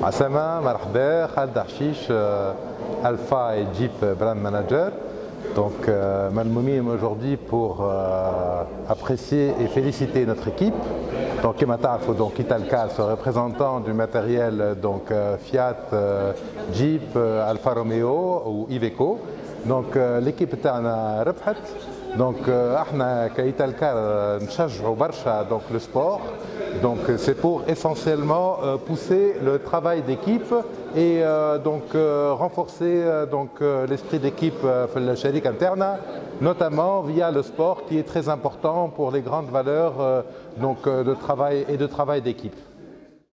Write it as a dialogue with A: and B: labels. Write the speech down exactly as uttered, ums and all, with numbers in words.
A: Assama, marhaba, Khaled Hachiche, euh, Alpha et Jeep Brand Manager. Donc, euh, Malmoumim aujourd'hui pour euh, apprécier et féliciter notre équipe. Donc, donc Italcar, ce représentant du matériel donc euh, Fiat, euh, Jeep, euh, Alfa Romeo ou Iveco. Donc, euh, l'équipe تاعنا ربحت. Donc, euh, احنا كإيتالكار نشجعوا برشا donc le sport. Donc, c'est pour essentiellement euh, pousser le travail d'équipe et euh, donc euh, renforcer euh, donc euh, l'esprit d'équipe euh, في الشركة نتاعنا, notamment via le sport qui est très important pour les grandes valeurs euh, donc, euh, de travail et de travail d'équipe.